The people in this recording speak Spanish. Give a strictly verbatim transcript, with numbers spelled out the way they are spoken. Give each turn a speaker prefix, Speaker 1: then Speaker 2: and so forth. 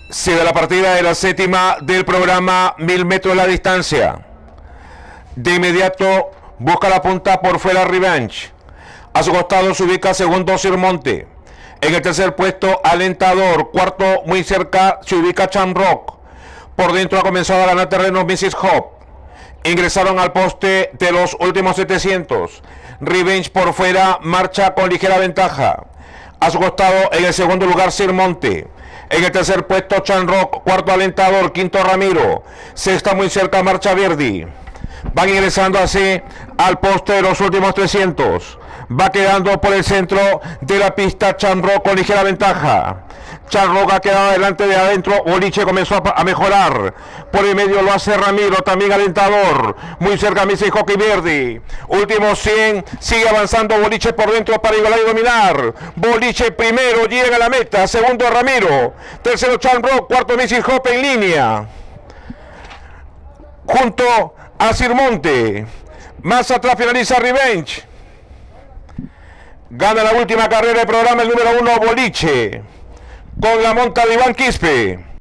Speaker 1: Sigue la partida de la séptima del programa Mil metros de la distancia. De inmediato busca la punta por fuera Revenge. A su costado se ubica segundo Sirmonte. En el tercer puesto Alentador. Cuarto muy cerca se ubica Chamrock. Por dentro ha comenzado a ganar terreno missus Hop. Ingresaron al poste de los últimos setecientos. Revenge por fuera marcha con ligera ventaja. A su costado en el segundo lugar Sirmonte. En el tercer puesto Chamrock. Cuarto Alentador. Quinto Ramiro. Sexta muy cerca Marcha Verdi. Van ingresando así al poste de los últimos trescientos. Va quedando por el centro de la pista Chamrock con ligera ventaja. Chamrock ha quedado delante de adentro. Boliche comenzó a mejorar. Por el medio lo hace Ramiro, también Alentador. Muy cerca Missy Hockey Verdi. Últimos cien. Sigue avanzando Boliche por dentro para igualar y dominar. Boliche primero, llega a la meta. Segundo Ramiro. Tercero Chamrock. Cuarto Missy Hockey en línea. Junto a Sirmonte. Más atrás finaliza Revenge. Gana la última carrera del programa el número uno Boliche. Con la monta de Iván Quispe.